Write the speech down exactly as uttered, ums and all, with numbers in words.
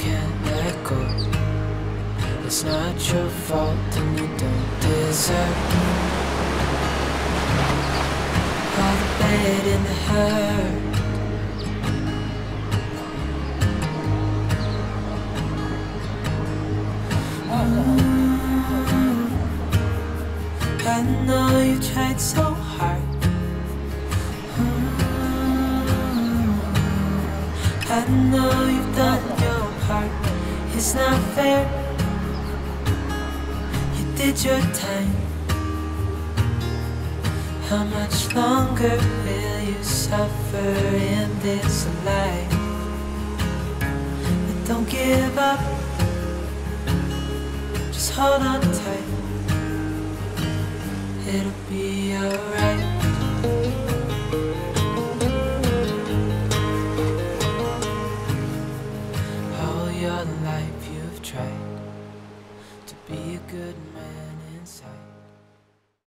can't let go. It's not your fault and you don't deserve all the bad and the hurt. I know you tried so hard. I know you've done your part. It's not fair. You did your time. How much longer will you suffer in this life? But don't give up. Just hold on tight. It'll be alright. All your life you've tried to be a good man inside.